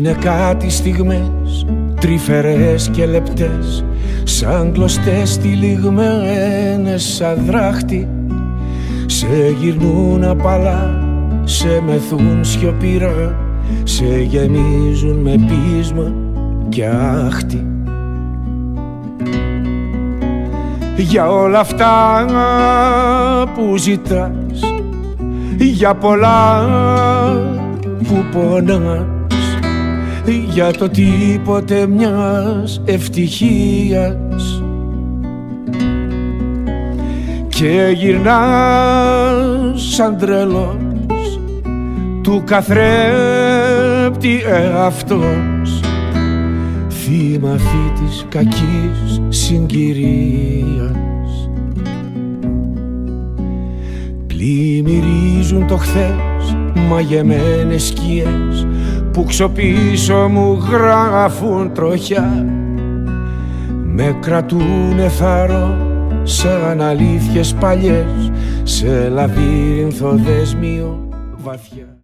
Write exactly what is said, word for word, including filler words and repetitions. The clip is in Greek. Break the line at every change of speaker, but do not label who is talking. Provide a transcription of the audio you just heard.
Είναι κάτι στιγμές τρυφερές και λεπτές, σαν κλωστές τυλιγμένες σαν δράχτη. Σε γυρνούν απαλά, σε μεθούν σιωπηρά, σε γεμίζουν με πείσμα και άχτη. Για όλα αυτά που ζητάς, για πολλά που πονάς, για το τίποτε μιας ευτυχίας, και γυρνάς σαν τρελός του καθρέπτη εαυτός, θύμα αυτή της κακής συγκυρίας. Πλημμυρίζουν το χθες μαγεμένες σκιές που ξοπίσω μου γράφουν τροχιά, με κρατούνε θαρώ σαν αλήθειες παλιές σε λαβύρινθο δέσμιο βαθιά.